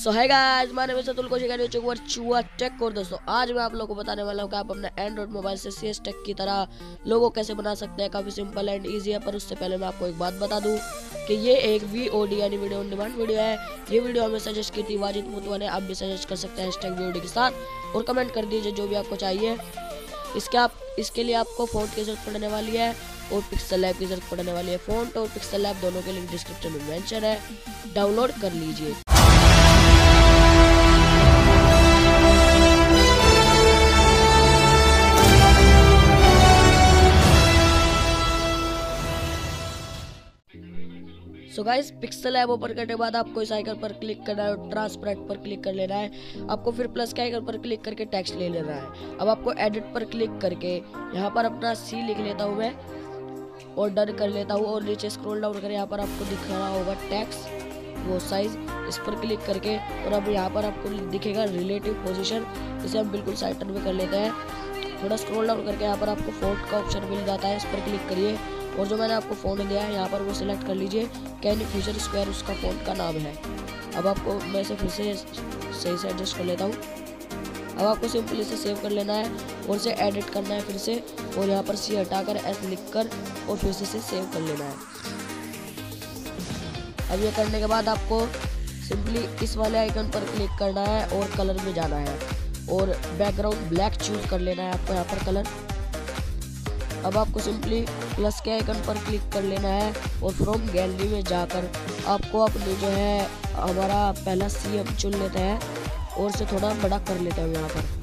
सो है गाइस, माने में सतुल को शिकारी चुकवर चुआ टेक और दोस्तों आज मैं आप लोगों को बताने वाला हूँ कि आप अपने एंड्रॉइड मोबाइल से सीएस टेक की तरह लोगो कैसे बना सकते हैं। काफी सिंपल एंड इजी है। पर उससे पहले मैं आपको एक बात बता दूं कि ये एक VOD यानी वीडियो ऑन डिमांड वीडियो है। ये वीडियो हमें सजेस्ट की थी वाजिद मुतवा ने। आप भी सजेस्ट कर सकते हैं #VOD के साथ और कमेंट कर दीजिए जो भी आपको चाहिए। इसके लिए आपको फ़ॉन्ट की जरूरत पड़ने वाली है और पिक्सल लैब की जरूरत पड़ने वाली है। फ़ॉन्ट और पिक्सल लैब दोनों के लिंक डिस्क्रिप्शन में मेंशन है, डाउनलोड कर लीजिए। So guys, Pixel app open करने के बाद आपको इस आइकन पर क्लिक करना है और ट्रांसपेरेंट पर क्लिक कर लेना है। आपको फिर प्लस के आइकन पर क्लिक करके टेक्स्ट ले लेना है। अब आपको एडिट पर क्लिक करके यहाँ पर अपना C लिख लेता हूँ मैं और डन कर लेता हूँ। और नीचे स्क्रॉल डाउन कर यहाँ पर आपको दिख रहा होगा टेक्स्ट वो साइज, इस पर क्लिक करके और अब यहाँ पर आपको दिखेगा रिलेटिव पोजीशन, इसे हम बिल्कुल साइड में कर लेते हैं। थोड़ा स्क्रॉल डाउन करके यहाँ पर आपको फ़ॉन्ट का ऑप्शन मिल जाता है, इस पर क्लिक करिए और जो मैंने आपको फ़ॉन्ट दिया है यहाँ पर वो सिलेक्ट कर लीजिए। कैनी फ्यूचर स्क्वायर उसका फ़ॉन्ट का नाम है। अब आपको मैं इसे फिर से सही से एडजस्ट कर लेता हूँ। अब आपको सिंपली इसे सेव कर लेना है और इसे एडिट करना है फिर से और यहाँ पर C हटाकर S लिखकर और फिर से इसे सेव कर लेना है। अब ये करने के बाद आपको सिंपली इस वाले आइकन पर क्लिक करना है और कलर में जाना है और बैकग्राउंड ब्लैक चूज कर लेना है आपको यहाँ पर कलर। अब आपको सिंपली प्लस के आइकन पर क्लिक कर लेना है और फ्रॉम गैलरी में जाकर आपको अपने जो है हमारा पहला C हम चुन लेते हैं और इसे थोड़ा बड़ा कर लेते हैं यहाँ पर।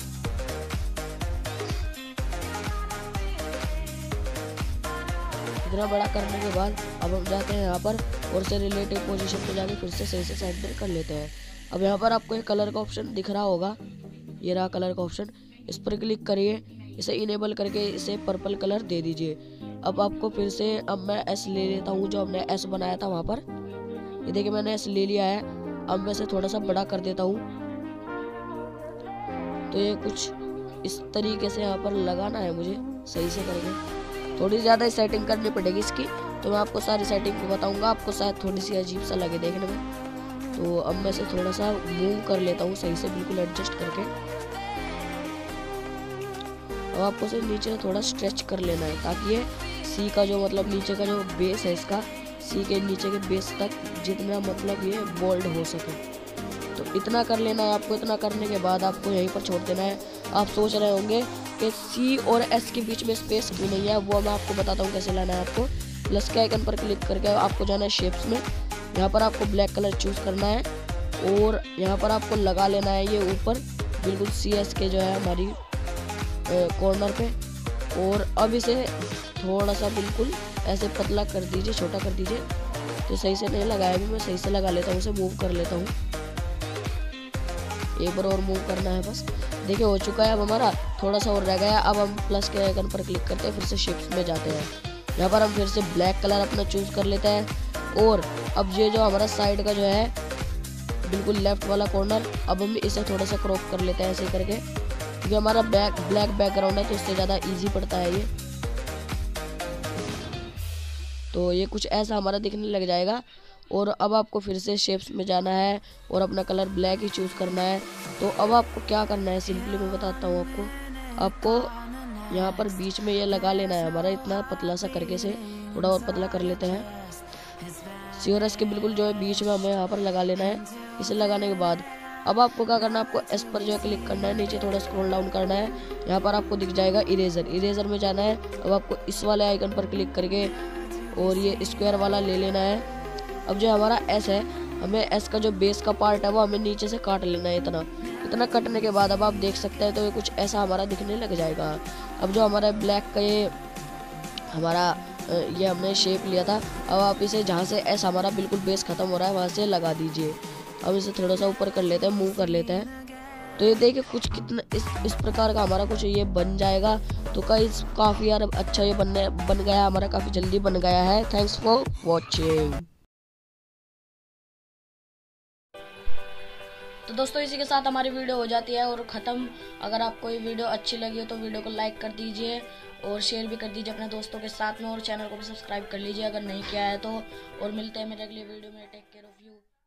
इतना बड़ा करने के बाद अब हम जाते हैं यहाँ पर और इसे रिलेटिव पोजीशन पे जाके फिर से सही से सेंटर कर लेते हैं। अब यहाँ पर आपको एक कलर का ऑप्शन दिख रहा होगा, ये रहा कलर का ऑप्शन, इस पर क्लिक करिए, इसे इनेबल करके इसे पर्पल कलर दे दीजिए। अब आपको फिर से अब मैं S ले लेता हूँ, जो हमने S बनाया था वहाँ पर। ये देखिए मैंने S ले लिया है। अब मैं इसे थोड़ा सा बड़ा कर देता हूँ। तो ये कुछ इस तरीके से यहाँ पर लगाना है मुझे सही से करके। थोड़ी ज़्यादा सेटिंग करनी पड़ेगी इसकी, तो मैं आपको सारी सेटिंग को बताऊँगा। आपको शायद थोड़ी सी अजीब सा लगे देखने में। तो अब मैं इसे थोड़ा सा मूव कर लेता हूँ सही से बिल्कुल एडजस्ट करके। अब आपको इसे नीचे थोड़ा स्ट्रेच कर लेना है ताकि ये C का जो मतलब नीचे का जो बेस है इसका, C के नीचे के बेस तक जितना मतलब ये बोल्ड हो सके तो इतना कर लेना है आपको। इतना करने के बाद आपको यहीं पर छोड़ देना है। आप सोच रहे होंगे कि C और S के बीच में स्पेस क्यों नहीं है, वो मैं आपको बताता हूँ कैसे लाना है। आपको प्लस के आइकन पर क्लिक करके आपको जाना है शेप्स में। यहाँ पर आपको ब्लैक कलर चूज करना है और यहाँ पर आपको लगा लेना है ये ऊपर बिल्कुल CS के जो है हमारी कॉर्नर पे। और अब इसे थोड़ा सा बिल्कुल ऐसे पतला कर दीजिए, छोटा कर दीजिए। तो सही से नहीं लगाया भी, मैं सही से लगा लेता हूँ, इसे मूव कर लेता हूँ। एक बार और मूव करना है बस। देखिए हो चुका है अब हमारा, थोड़ा सा और रह गया। अब हम प्लस के आइकन पर क्लिक करते हैं, फिर से शेप्स में जाते हैं। यहाँ पर हम फिर से ब्लैक कलर अपना चूज कर लेते हैं और अब ये जो हमारा साइड का जो है बिल्कुल लेफ्ट वाला कॉर्नर, अब हम इसे थोड़ा सा क्रॉप कर लेते हैं ऐसे करके, क्योंकि हमारा ब्लैक बैकग्राउंड है तो इससे ज़्यादा इजी पड़ता है ये। तो ये कुछ ऐसा हमारा दिखने लग जाएगा। और अब आपको फिर से शेप्स में जाना है और अपना कलर ब्लैक ही चूज़ करना है। तो अब आपको क्या करना है, सिंपली मैं बताता हूँ आपको यहाँ पर बीच में ये लगा लेना है हमारा, इतना पतला सा करके से थोड़ा और पतला कर लेते हैं। C और S के बिल्कुल जो है बीच में हमें यहाँ पर लगा लेना है। इसे लगाने के बाद अब आपको क्या करना है, आपको S पर जो है क्लिक करना है, नीचे थोड़ा स्क्रॉल डाउन करना है। यहाँ पर आपको दिख जाएगा इरेजर में जाना है। अब आपको इस वाले आइकन पर क्लिक करके और ये स्क्वायर वाला ले लेना है। अब जो हमारा S है, हमें S का जो बेस का पार्ट है वो हमें नीचे से काट लेना है। इतना कटने के बाद अब आप देख सकते हैं तो ये कुछ ऐसा हमारा दिखने लग जाएगा। अब जो हमारा ब्लैक का ये हमारा ये हमने शेप लिया था, अब आप इसे जहाँ से S हमारा बिल्कुल बेस खत्म हो रहा है वहाँ से लगा दीजिए। अब इसे थोड़ा सा ऊपर कर लेते हैं, मूव कर लेते हैं। तो ये देखिए कुछ कितना इस प्रकार का हमारा कुछ ये बन जाएगा। तो काफ़ी यार अच्छा ये बन गया हमारा, काफ़ी जल्दी बन गया है। Thanks for watching. तो दोस्तों इसी के साथ हमारी वीडियो हो जाती है और ख़त्म। अगर आपको ये वीडियो अच्छी लगी हो तो वीडियो को लाइक कर दीजिए और शेयर भी कर दीजिए अपने दोस्तों के साथ में, और चैनल को भी सब्सक्राइब कर लीजिए अगर नहीं किया है तो। और मिलते हैं मेरे अगली वीडियो में। Take care of you.